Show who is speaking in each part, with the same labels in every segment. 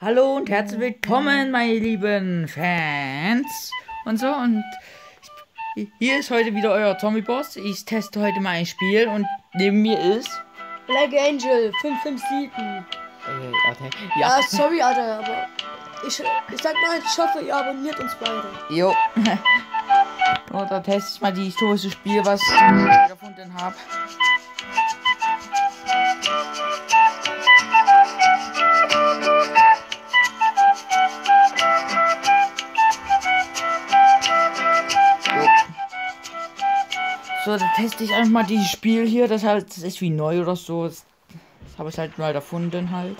Speaker 1: Hallo und herzlich willkommen, meine lieben Fans und so. Und hier ist heute wieder euer Zombie Boss. Ich teste heute mal ein Spiel und neben mir ist.
Speaker 2: Black Angel 557.
Speaker 1: Okay. Ja.
Speaker 2: Sorry, Alter, aber ich sag mal, ich hoffe, ihr abonniert uns beide.
Speaker 1: Jo. Und da teste ich mal die historische Spiel, was ich gefunden habe. So, da teste ich einfach mal dieses Spiel hier. Das ist wie neu oder so. Das habe ich halt mal erfunden halt.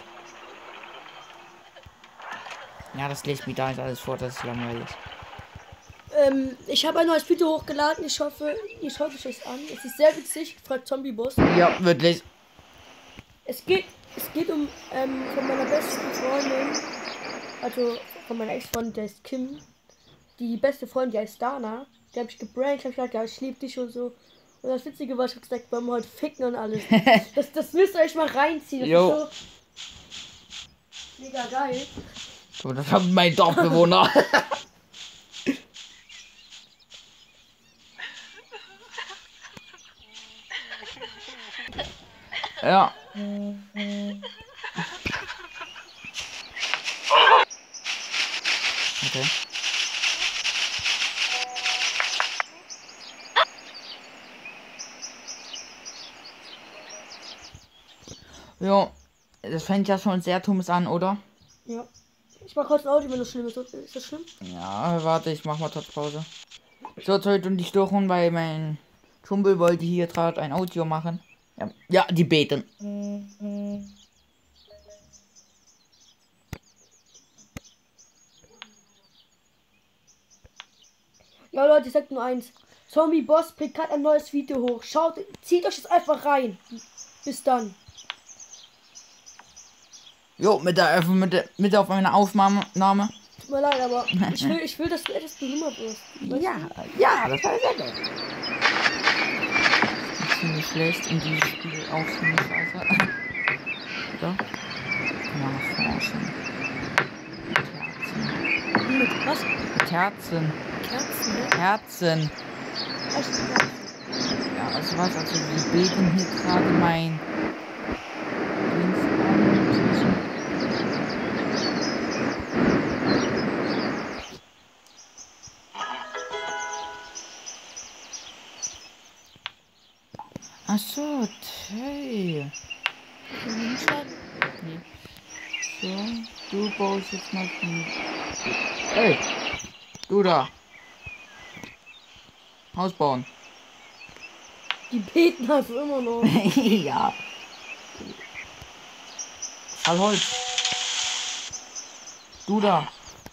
Speaker 1: Ja, das lese mir da jetzt alles vor, das ist langweilig.
Speaker 2: Ich habe ein neues Video hochgeladen. Ich hoffe, ihr schaut euch das an. Es ist sehr witzig, fragt Zombie Boss.
Speaker 1: Ja, wirklich.
Speaker 2: Es geht um von meiner besten Freundin, also von meiner Ex-Freundin, der ist Kim. Die beste Freundin, die heißt Dana. Die habe ich gebrannt, habe gesagt, ja, ich liebe dich und so. Und das Witzige war, ich habe gesagt, wollen wir heute ficken und alles. das müsst ihr euch mal reinziehen. Das
Speaker 1: Jo.
Speaker 2: ist so mega geil.
Speaker 1: So, das haben mein Dorfbewohner. Ja. Okay. Jo, das fängt ja schon sehr dummes an, oder?
Speaker 2: Ja. Ich mach kurz ein Audio, wenn das schlimm ist. Ist das schlimm?
Speaker 1: Ja, warte, ich mach mal kurz Pause. So, jetzt heute und die Störung, weil mein Kumpel wollte hier gerade ein Audio machen. Ja, die beten.
Speaker 2: Ja, Leute, ich sag nur eins. Zombie Boss bringt gerade ein neues Video hoch. Schaut, zieht euch das einfach rein. Bis dann.
Speaker 1: Jo, mit auf meiner Aufnahme.
Speaker 2: Tut mir leid, aber ich will, dass du etwas benummert wirst.
Speaker 1: Ja, ja, das war sehr gut. Ziemlich schlecht in diesem Spiel auch ziemlich scheiße. So. Nachforschen.
Speaker 2: Mit was?
Speaker 1: Kerzen.
Speaker 2: Kerzen, ne?
Speaker 1: Kerzen. Ja, also was, also wir beten hier gerade mein Dings an. Ach so, hey. Nee. So, du baust jetzt mal von... Hey! Du da! Haus bauen.
Speaker 2: Die beten also immer noch.
Speaker 1: Ja. Holz. Du da.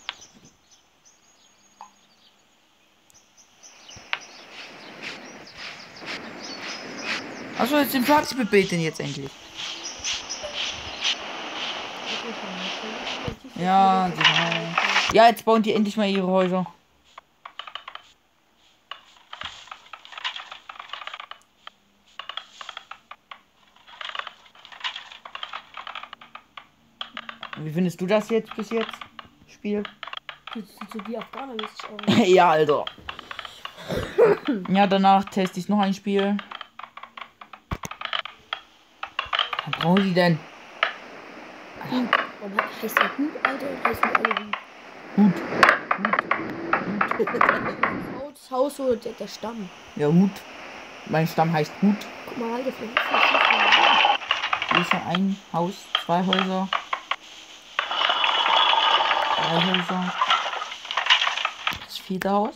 Speaker 1: Achso, jetzt den Platz bebeten jetzt endlich. Ja, genau. Ja, jetzt bauen die endlich mal ihre Häuser. Wie findest du das jetzt bis jetzt? Spiel?
Speaker 2: So die Afghaner mäßig aus.
Speaker 1: Ja, Alter. Ja, danach teste ich noch ein Spiel. Was brauchen die denn?
Speaker 2: Hut. Man heißt der Hut, Alter, und heißen alle
Speaker 1: Hut.
Speaker 2: Hut. Das Haus oder der Stamm.
Speaker 1: Ja, Hut. Mein Stamm heißt Hut.
Speaker 2: Guck mal, Alter, vielleicht
Speaker 1: Hier ist noch ein Haus, 2 Häuser. 3 Häuser. Das 4. Haus.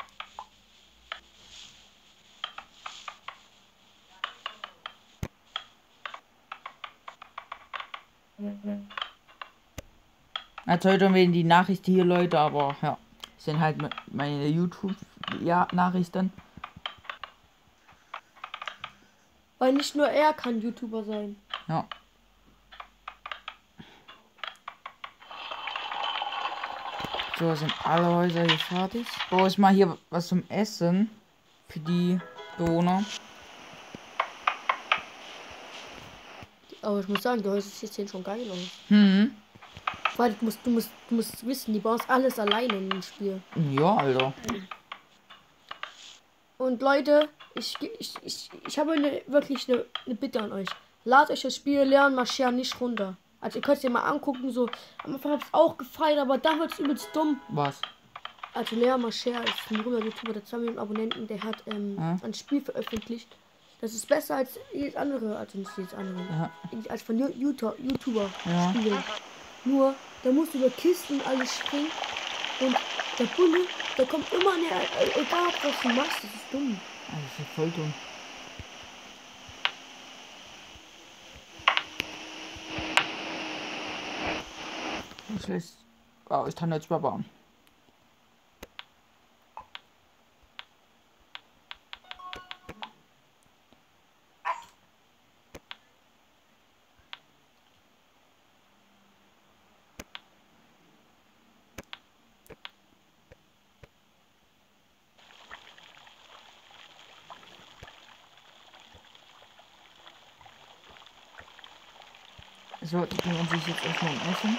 Speaker 1: Also heute werden die Nachrichten hier, Leute, aber ja, sind halt meine YouTube-Nachrichten.
Speaker 2: Weil nicht nur er kann YouTuber sein.
Speaker 1: Ja. So, sind alle Häuser hier fertig. Brauche ich mal hier was zum Essen für die Bewohner.
Speaker 2: Aber ich muss sagen, die Häuser sehen schon geil aus.
Speaker 1: Hm.
Speaker 2: Weil du musst wissen, die bauen alles alleine in dem Spiel.
Speaker 1: Ja, Alter.
Speaker 2: Und Leute, ich habe wirklich eine Bitte an euch. Ladet euch das Spiel Leon Mascher nicht runter. Also ihr könnt es dir mal angucken, so. Am Anfang habe ich es auch gefeiert, aber dann wird es übelst dumm.
Speaker 1: Was?
Speaker 2: Also Leon Mascher ist ein berühmter YouTuber, der 2 Millionen Abonnenten, der hat ein Spiel veröffentlicht. Das ist besser als jedes andere, also nicht jedes andere.
Speaker 1: Ja.
Speaker 2: Als von YouTuber
Speaker 1: Ja.
Speaker 2: spielen. Nur, da musst du über Kisten und alles springen. Und der Bulle, der kommt immer näher, egal was du machst, das ist dumm.
Speaker 1: Das ist voll dumm. Das lässt. Oh, ich kann jetzt mal bauen. So, die kümmern sich jetzt erstmal um Essen.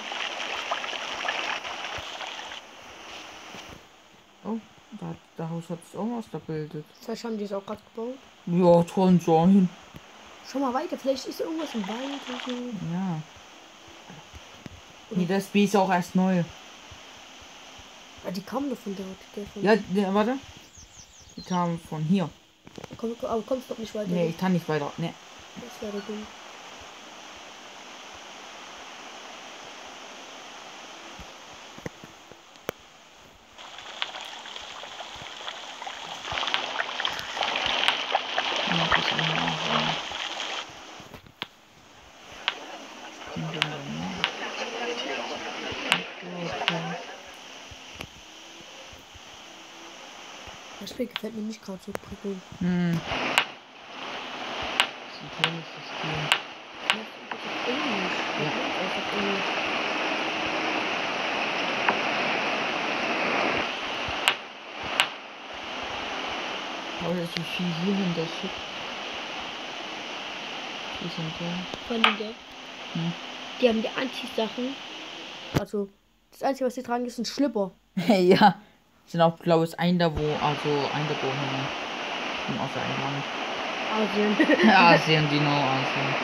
Speaker 1: Oh, der Haus hat es auch ausgebildet.
Speaker 2: Vielleicht haben die es auch gerade gebaut.
Speaker 1: Ja, kann sein.
Speaker 2: Schau mal weiter, vielleicht ist irgendwas im Wald oder so.
Speaker 1: Ja. Nee, das Spiel ist auch erst neu.
Speaker 2: Ja, die kamen doch von dort.
Speaker 1: Ja, warte. Die kamen von hier.
Speaker 2: Aber kommst doch nicht weiter.
Speaker 1: Nee, ich kann nicht weiter. Nee.
Speaker 2: Das wäre dumm. Das Spiel gefällt mir nicht gerade so prickelnd.
Speaker 1: Hm. Das ist ein tolles System. Ja. Aber das ist so viel hier hinter schickt. Die sind da.
Speaker 2: Von der. Die haben die Anti-Sachen. Also, das Einzige, was sie tragen, ist ein Schlipper.
Speaker 1: Ja. Sind auch, glaube ich, eingeboren in Außereinland.
Speaker 2: Asien.
Speaker 1: Asien, genau, Asien.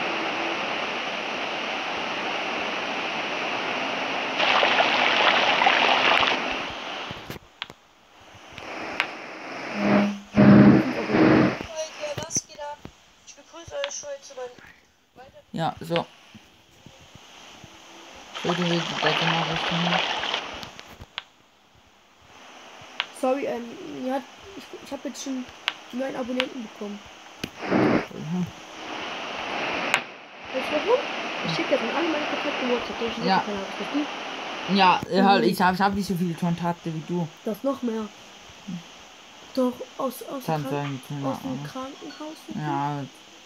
Speaker 2: Was geht ab? Ich begrüße euch heute zu meinem
Speaker 1: Ja, so. So, du willst die gleiche Nachrichten.
Speaker 2: Sorry, ja, ich habe jetzt schon 9 Abonnenten bekommen. Weißt du warum? Ich schicke jetzt an alle meine Kontakte WhatsApp.
Speaker 1: Ja. Ja, halt, ich hab nicht so viele Kontakte wie du.
Speaker 2: Das ist noch mehr. Doch, aus
Speaker 1: Kann sein, keine
Speaker 2: aus dem
Speaker 1: Ahnung.
Speaker 2: Krankenhaus.
Speaker 1: Ja.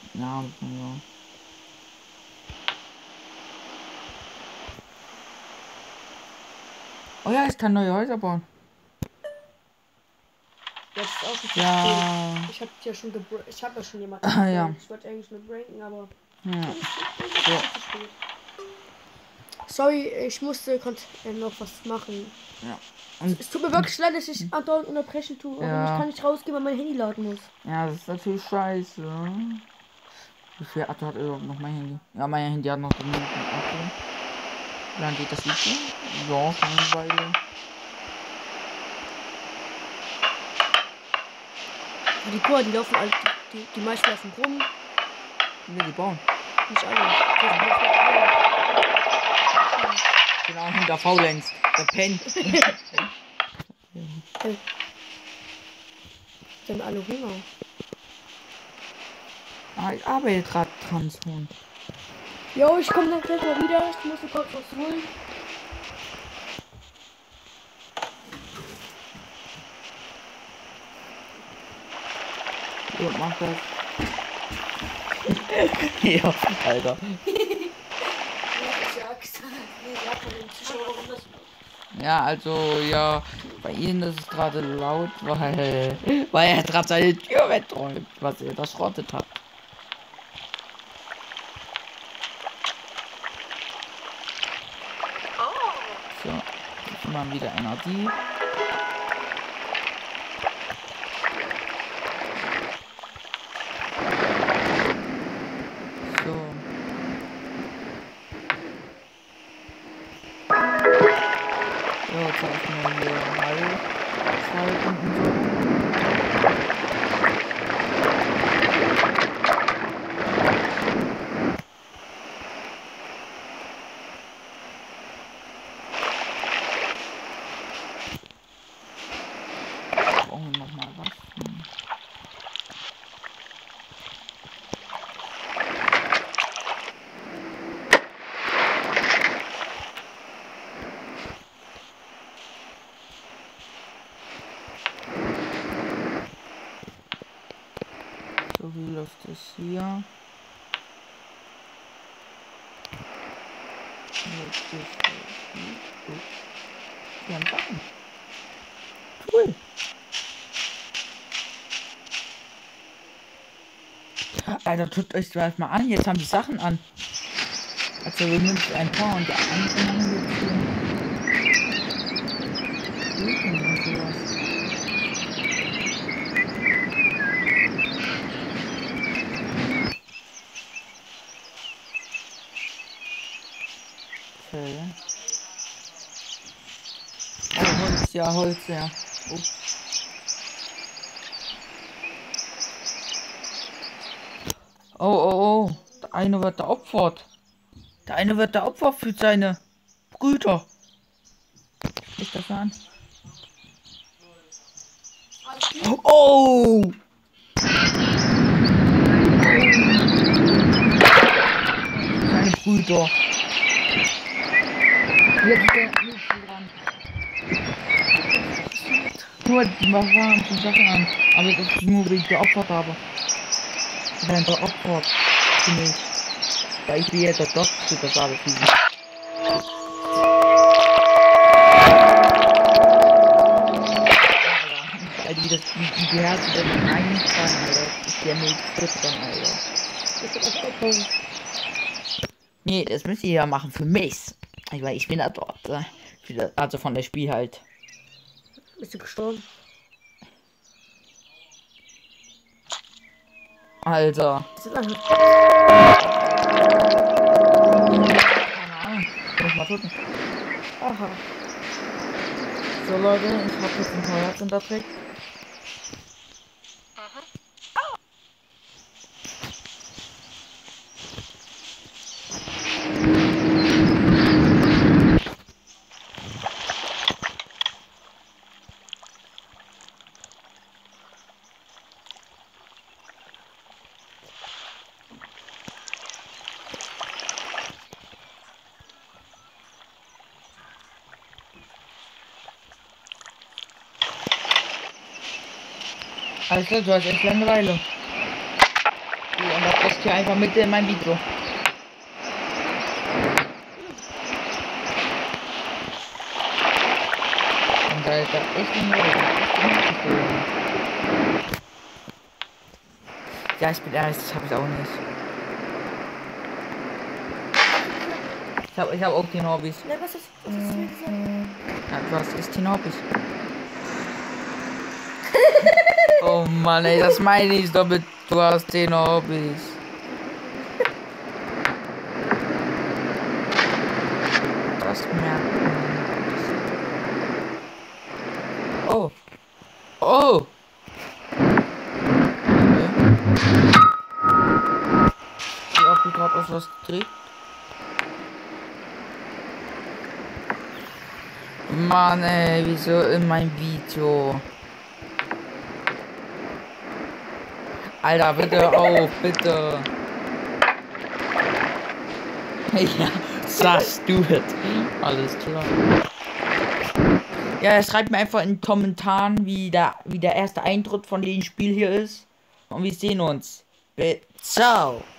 Speaker 1: Oh ja, ich kann neue Häuser bauen.
Speaker 2: Das ist auch nicht
Speaker 1: Ja.
Speaker 2: Ich habe ja schon ich habe ja schon jemanden.
Speaker 1: Ja.
Speaker 2: Ich wollte eigentlich nur breaken, aber
Speaker 1: Ja.
Speaker 2: so. Sorry, ich musste noch was machen.
Speaker 1: Ja. Und
Speaker 2: Es tut mir wirklich leid, dass ich andauernd unterbrechen tue. Aber
Speaker 1: Ja.
Speaker 2: ich kann nicht rausgehen, weil mein Handy laden muss.
Speaker 1: ja, das ist natürlich scheiße. Wie viel Akku hat überhaupt noch mein Handy? Ja, mein Handy hat noch genug Akku. Wie lange geht das Video? Ja, schon eine Weile.
Speaker 2: Die Kuh, die laufen alle, die meisten laufen rum.
Speaker 1: Wie wir die bauen?
Speaker 2: Nicht alle.
Speaker 1: Genau, der faulenzt. Der pennt.
Speaker 2: Die haben alle Hunger.
Speaker 1: Ah, ich arbeite gerade dran, Sohn.
Speaker 2: Jo, ich komme dann gleich mal wieder. Ich muss kurz was holen.
Speaker 1: Jo, mach das. Ja, Alter. Ja, also, ja, bei Ihnen ist es gerade laut, weil er gerade seine Tür wegräumt, was er da schrottet hat. Mal wieder Energie. So. Ja, jetzt habe ich mir hier Heilschalten und so. Nochmal Waffen. So, wie läuft das hier? Wir haben Sachen. Cool. Alter, tut euch das mal an, jetzt haben die Sachen an. Also wir nehmen ein paar und die anderen machen jetzt hier und sowas. Okay. Oh, Holz, ja. Oh. Oh. Der eine wird da opfert. Der eine wird da Opfer für seine Brüder. Ist das an? Oh! Seine Brüder. Jetzt ist der nächste dran. Nur die machen die Sachen an. Aber das ist nur, wie ich geopfert habe. Wenn der opfert. Für mich. Weil ich will jetzt doch zu das alles wissen. Also wie Herzen denn einfallen, Alter. Ich werde nicht füttern, Alter. Nee, das müsst ihr ja machen für mich. Weil ich bin da dort. Also von der Spiel halt.
Speaker 2: Bist du gestorben?
Speaker 1: Alter.
Speaker 2: Keine Ahnung.
Speaker 1: Muss mal gucken.
Speaker 2: Aha.
Speaker 1: So Leute, ich hab jetzt ein paar Herzen da drin. Alles klar, du hast echt Langeweile. Du unterbrichst hier einfach mit in mein Video. Und Alter, echt Langeweile. Ja, ich bin ehrlich, das habe ich auch nicht. Ich hab auch 10 Hobbys.
Speaker 2: Ne, was ist hier gesagt?
Speaker 1: Ja, du hast echt 10 Hobbys. Oh Mann, ey, das meine ich doch mit, du hast 10 Hobbys. Das merkt man. Oh. Oh. Ich hab gerade auf was gedreht. Mann, ey, wieso in meinem Video? Alter, bitte auf, bitte. Ja, sagst du es. Alles klar. Ja, schreibt mir einfach in den Kommentaren, wie der erste Eindruck von dem Spiel hier ist. Und wir sehen uns. Ciao.